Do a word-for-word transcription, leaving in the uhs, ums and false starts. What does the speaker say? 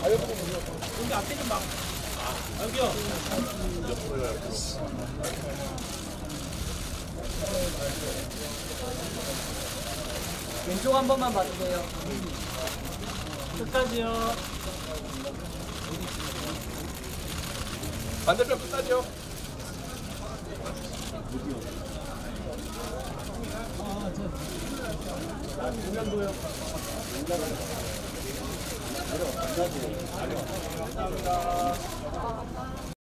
여기 앞에 좀 막. 아, 여기요. 왼쪽 한 번만 봐주세요. 끝까지요. 반대편 끝까지요. 감사합니다.